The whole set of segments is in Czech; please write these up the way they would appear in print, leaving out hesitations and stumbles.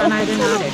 Možná na jeden nádech.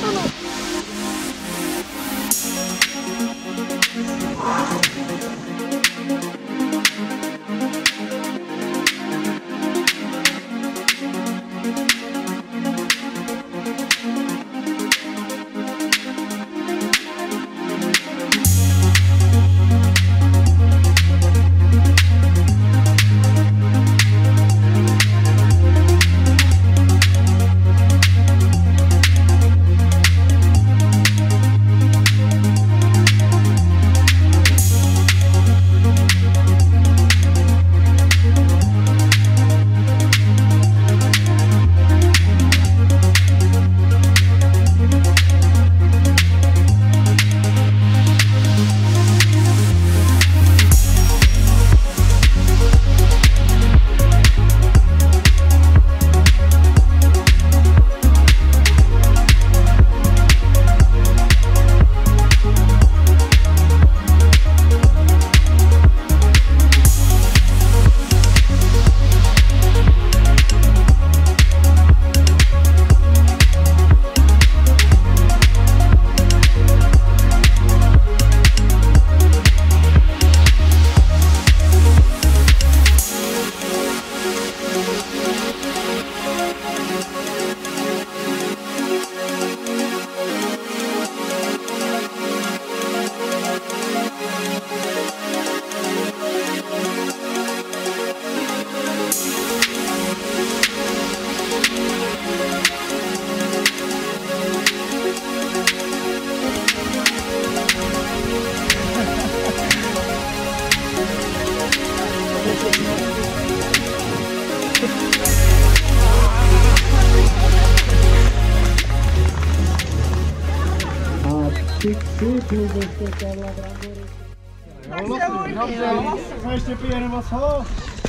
No ještě pijeme moc ho.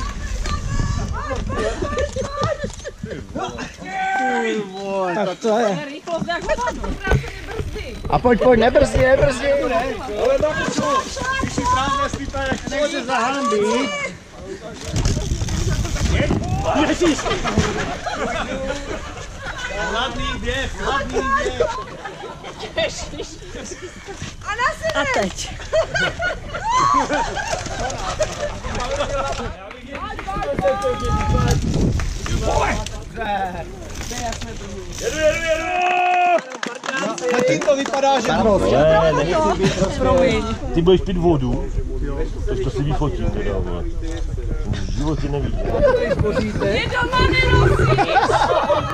Tak to je. A pojď, nebrzdí. Ale babičku, když si prázdně spípá, jak nemůže zahambit. Ježíš! Hladný běh. Ježíš. A teď. Jedu! Zatím to vypadá, že ty budeš pít vodu, to si vyfotím teda, vole. V životě nevidím. Ty doma nenosíš!